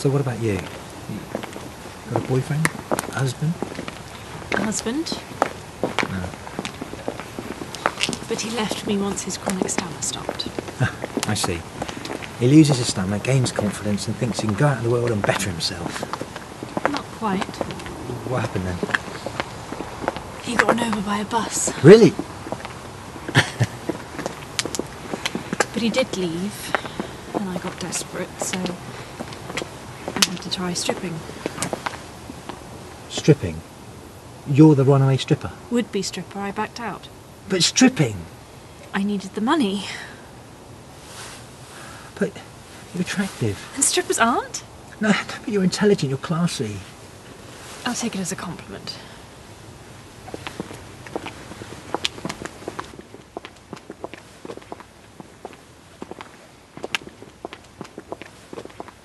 So what about you? You got a boyfriend? A husband? A husband. No. But he left me once his chronic stammer stopped. I see. He loses his stammer, gains confidence and thinks he can go out in the world and better himself. Not quite. What happened then? He got run over by a bus. Really? But he did leave, and I got desperate, so I had to try stripping. Stripping? You're the runaway stripper? Would-be stripper, I backed out. But stripping? I needed the money. But you're attractive. And strippers aren't? No, but you're intelligent, you're classy. I'll take it as a compliment.